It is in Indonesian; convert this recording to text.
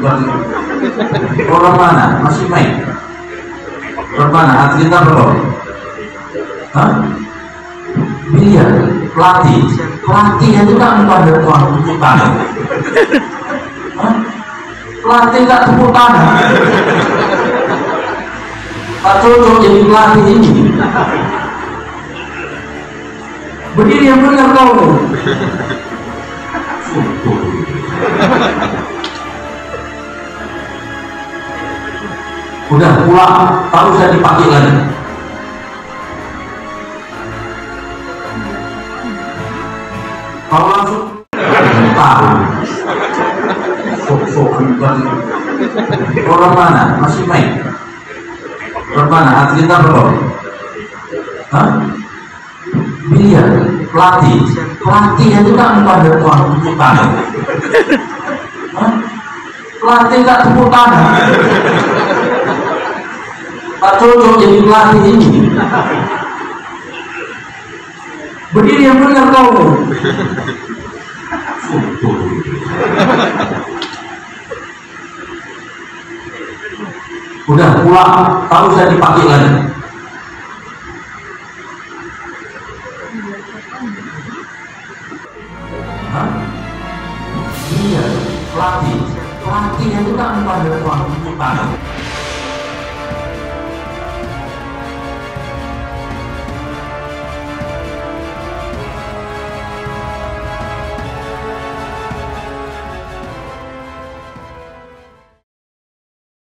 Orang mana? Masih main? Orang mana? Atletnya belum? Hah? Biliar, pelatih itu kan pada tuan tepuk tangan. Pelatih tak tepuk tangan. Tak cocok jadi pelatih ini. Berdiri yang benar kau. Udah pulang, tak usah dipakai lagi. Kalau langsung tahu, sok orang mana? Masih main? Orang mana? Atletnya belum? Hah? Biliar, pelatih itu kan pada tuan tepuk tangan. Pelatih tak tepuk tangan. Tak cocok jadi pelatih ini. Berdiri yang benar kau. Udah pulang, tak usah dipakai lagi. Iya, pelatih itu kan pada tuan tepuk tangan.